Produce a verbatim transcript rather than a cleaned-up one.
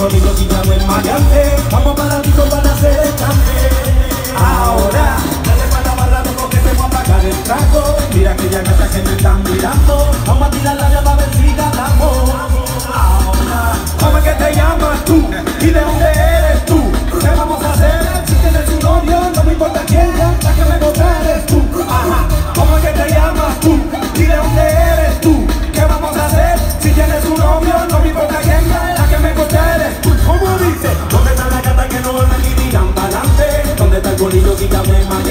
conmigo si ya no es maleante. Vamos para el disco para hacer el cante. Ahora, dale para la barra loco que te voy a pagar el trago. Mira que ya gata que me están mirando. Vamos a tirar la llave a ver si ganamos. Ahora, ¿cómo es que te llamas tú? ¿Y de dónde eres tú? ¿Qué vamos a hacer? Si tienes un novio, no me importa quién, ya, la que me gusta eres tú. Ajá, ¿cómo es que te llamas tú? ¿Y de dónde eres tú? ¿Qué vamos a hacer? Si tienes un novio, no me importa quién, ya, la que me gusta eres tú. ¿Cómo dice? ¿Dónde está la gata que no van aquí tiran para adelante? ¿Dónde está el bolillo que ya me manda?